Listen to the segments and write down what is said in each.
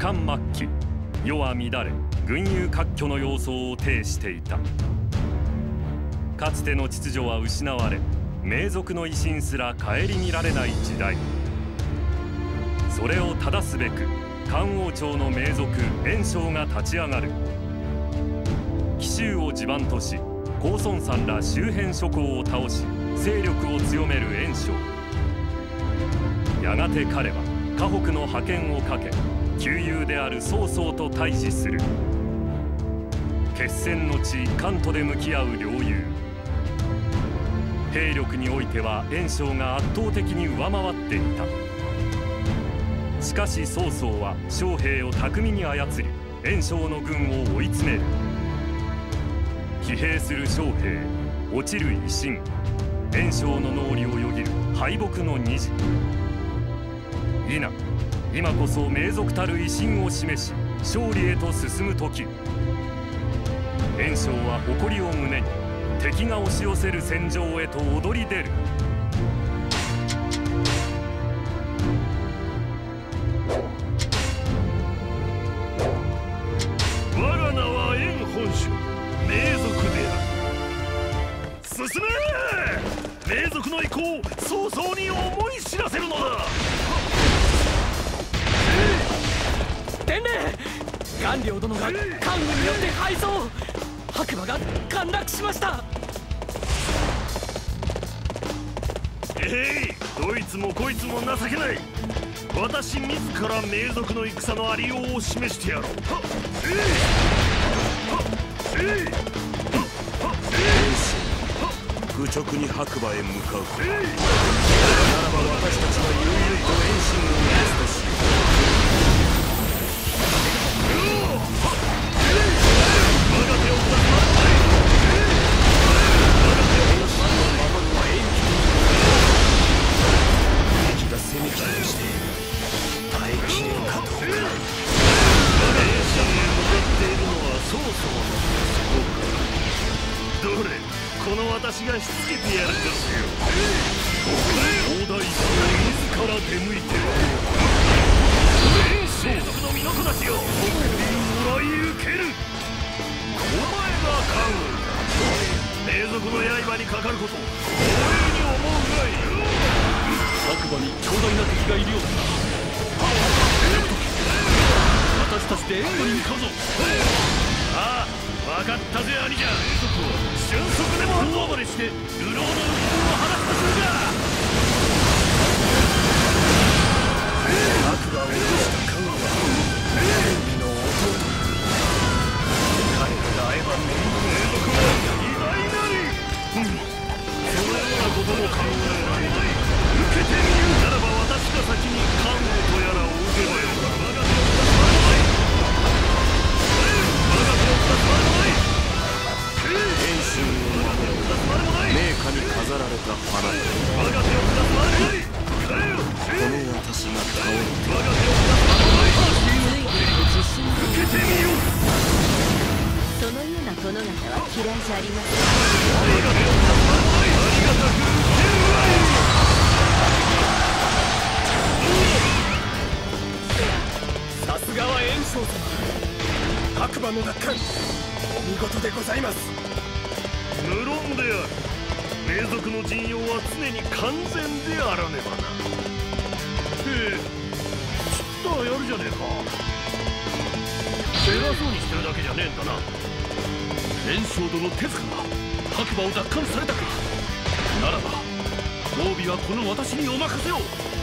漢末期、世は乱れ群雄割拠の様相を呈していた。かつての秩序は失われ、名族の威信すら顧みられない時代。それを正すべく漢王朝の名族袁紹が立ち上がる。紀州を地盤とし、公孫燦ら周辺諸侯を倒し勢力を強める袁紹。やがて彼は河北の覇権をかけ、旧友である曹操と対峙する。決戦の地関東で向き合う両雄。兵力においては袁紹が圧倒的に上回っていた。しかし曹操は将兵を巧みに操り、袁紹の軍を追い詰める。疲弊する将兵、落ちる威信、袁紹の脳裏をよぎる敗北の二次。今こそ名族たる威信を示し、勝利へと進む時。袁紹は誇りを胸に敵が押し寄せる戦場へと躍り出る。 我が名は袁本州、名族である。進め！名族の意向を曹操に思い知らせるのだ。 伝令、顔料殿が関羽によって敗走。白馬が陥落しました。 どいつもこいつも情けない。私自ら名族の戦のありようを示してやろう。 愚直に白馬へ向かう。ならば私たちは悠々と遠心を目指すとしよう。攻めきたとして耐えきれるかどうか。我が遠心へ向かっているのは曹操のそうか。どれ、この私がしつけてやるですよ。大大将自ら出向いてる。名族の身の子たちよ、僕にもらい受ける。お前が関羽だ。名族の刃にかかること光栄に思うがいい。 白馬に強大な敵がいるようだ。私たちで援護に向かうぞ。 ああ、分かったぜ兄者。俊足でも大暴れして流浪の運行を晴らすとするか。白馬を落とした関羽は天理の弟。彼らが会えば名族は偉大なり。そのようなことも考えられない。受けてみるならば私が先に関羽とやらを受けばよい。我が手を下すまでない。我が手を下すまでない。遠心を守る名家に飾られた花よ。我が手を下すまでない。この私が倒れて我が手を下すまでない。受けてみよう。 そのような殿方は嫌いじゃありません。 我が手を下すまでない。ありがたく受けるわい。 さすがは袁紹様。白馬の奪還、お見事でございます。 無論である。名族の陣容は常に完全であらねばな。ちったらやるじゃねえか。偉そうにしてるだけじゃねえんだな。袁紹殿手塚が白馬を奪還されたか。ならば褒美はこの私にお任せを。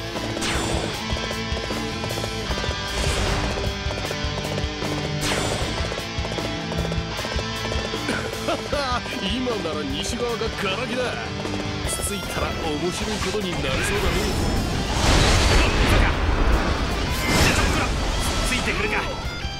今なら西側がガラギだ。つついたら面白いことになりそうだね。ついてくるか。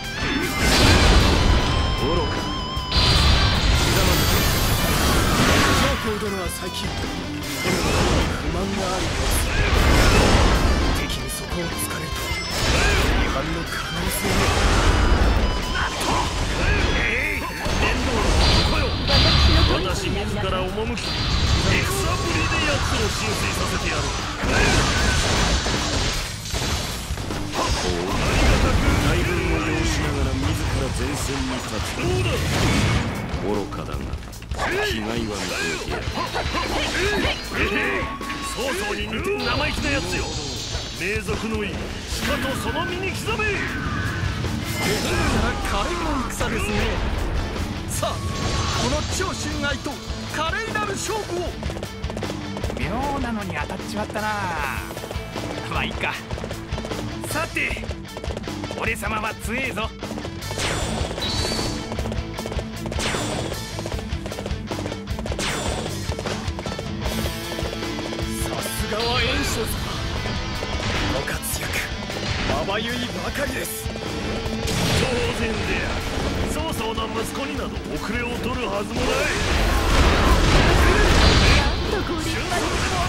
愚か。ひざまずけ。上皇殿は最近これまでに不満があるようです。敵にそこを突かれると違反の可能性が。なんと面倒なこよ。私自ら赴き戦ぶりで奴を浸水させてやる。 被害は見てやる。 曹操に似て生意気なやつよ。名族の意、しかとその身に刻め。 華麗な戦ですね。さあこの長春愛と華麗なる勝負を。 妙なのに当たっちまったな。まあいいか。さて俺様は強えぞ。 さすがは袁紹様、ご活躍まばゆいばかりです。 当然である。曹操の息子になど遅れを取るはずもない。 なんとご立派に。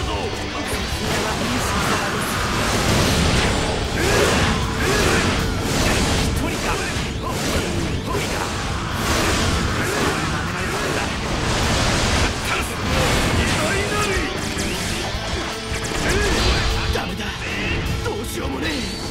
ダメだ、どうしようもねえ。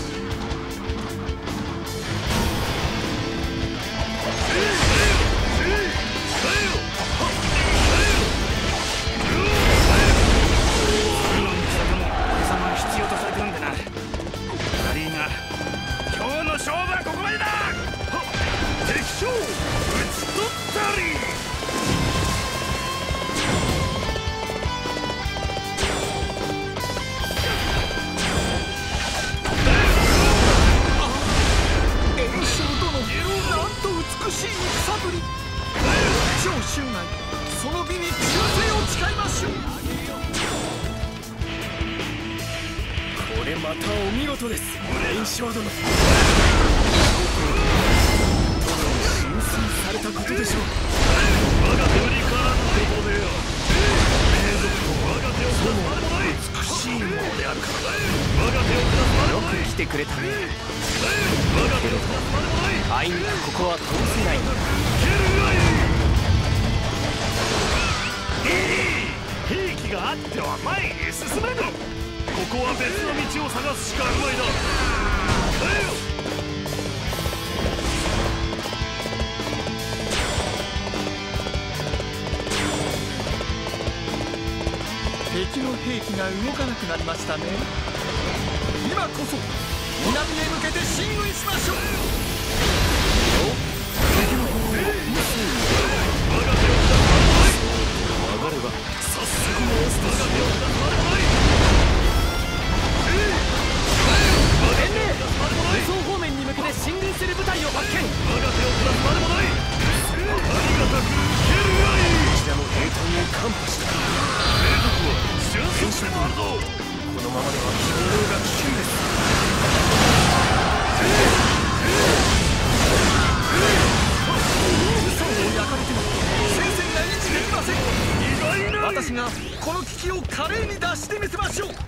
その美に忠誠を誓いましょう。これまたお見事です、袁紹殿。殿に心酔されたことでしょう。 我が手にからぬことでよ。名族と我が手を下すまでもない。美しいものであるからだ。我が手を下すまでもない。 よく来てくれたね。 我が手を下すまでもない。 あいにくここは倒せない。 兵器があっては前へ進めぬ。ここは別の道を探すしかあるまいだ。 敵の兵器が動かなくなりましたね。今こそ南へ向けて進軍しましょう。敵の方を無数に我が手を下すまでもない。 上がれば早速のオス我が手を下すまでもない。 武装方面に向けて進軍する部隊を発見。 我が手を下すまでもない。ありがたく受けるがいい。 こちらの兵隊を看破した。 名族は俊足でもあるぞ。 このままでは兵糧が危険です。嘘を焼かれても戦線が維持できません。 意外な私がこの危機を華麗に脱してみせましょう。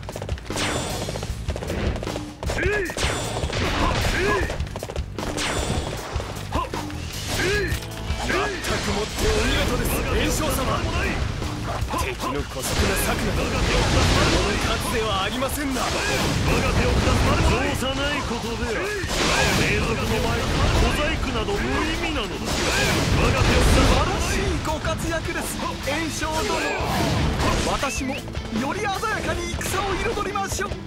まったくもってお見事です、袁紹様。敵の姑息な策などこの数ではありませんな。 我が手を下すまでもない。そうさないことで名族の前小細工など無意味なのだ。我が手を下すまでもない。 素晴らしいご活躍です袁紹殿。私もより鮮やかに戦を彩りましょう。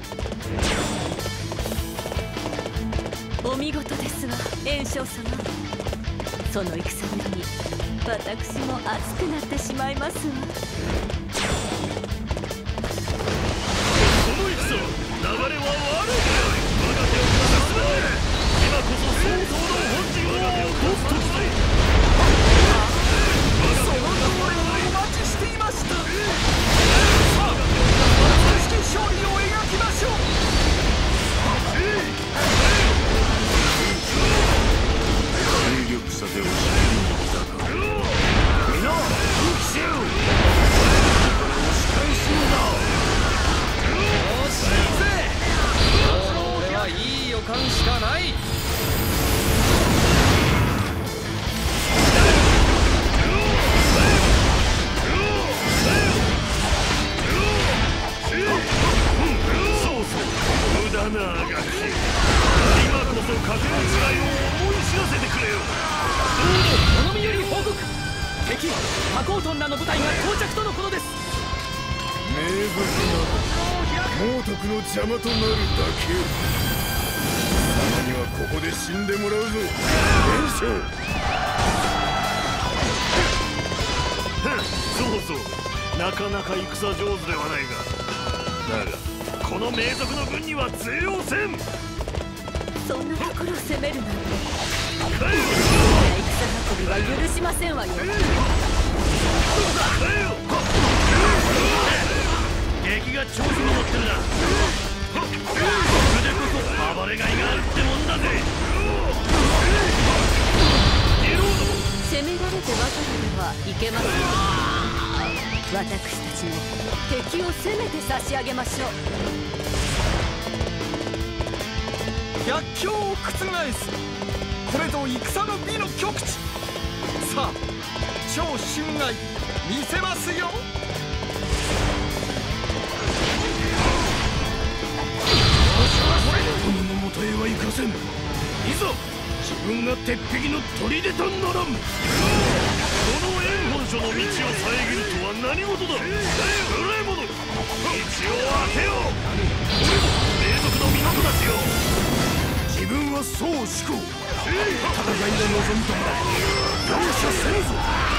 お見事ですわ袁紹様。その戦ぶりに私も熱くなってしまいますわ。 この戦流れは悪い。我が手を下すまで今こそ曹操の本陣を落とす時だ。 その通りにお待ちしていました。さあ美しき勝利を描きましょう。 兵力差で押し切りに来たか。 皆奮起せよ。押し返すんだ。 よし行くぜ。今日の俺はいい予感しかない。 無駄なあがき。今こそ賭けの違いを思い知らせてくれよ。 おのみより報告。敵コートンらの部隊が到着とのことです。 名族など猛徳の邪魔となるだけ。貴様にはここで死んでもらうぞ袁紹。 そうそう、なかなか戦上手ではないが、だがこの名族の軍には通用せん。 そんなところを攻めるなんて戦運びは許しませんわよ。 敵が調子に乗ってるな。これでこそ暴れがいがあるってもんだぜ。 攻められてばかりではいけません。私たちも敵を攻めて差し上げましょう。 逆境を覆す、これぞ戦の美の極致。さあ超春愛見せますよ。 殿のもとへは行かせん。いざ自分が鉄壁の砦とならん。この円本書の道を遮るとは何事だ。無礼者、道を開けよう。名族の港たちよ、自分はそう思考。戦いの望みとも容赦せぬぞ。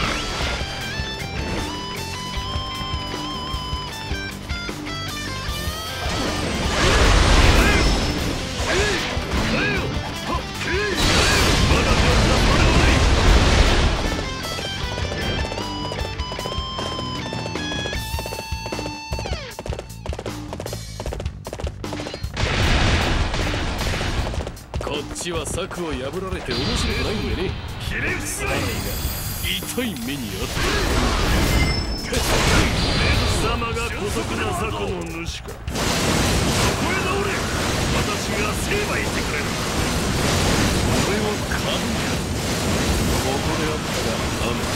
こっちは策を破られて面白くないんでね。 ひれ伏すな。 痛い目にあった。 貴様が姑息な雑魚の主か。そこへ直れ。私が成敗してくれる。 俺は神だ。ここであったら雨。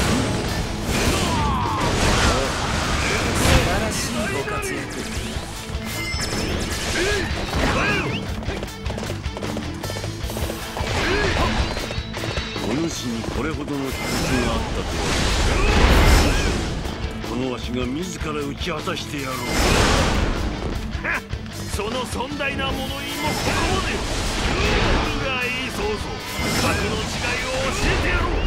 素晴らしいご活躍。 お主にこれほどの秘密があったとは。このわしが自ら打ち果たしてやろう。 その尊大な物言いもここまでよ。がいい、そうそう、策の違いを教えてやろう。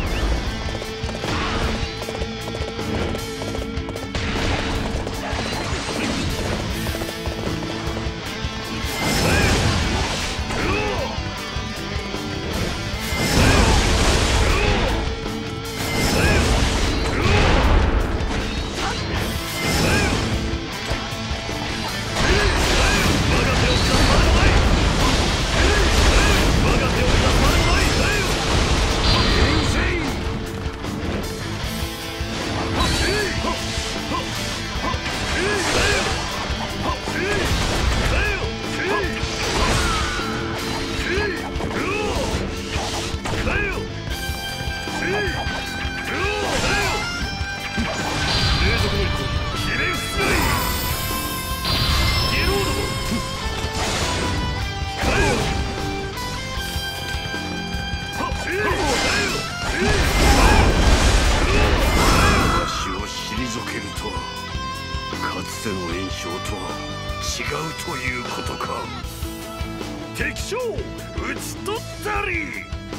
敵将討ち取ったり。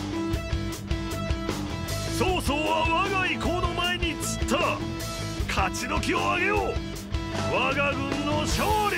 曹操は我が意向の前に散った。勝ち時を上げよう。我が軍の勝利。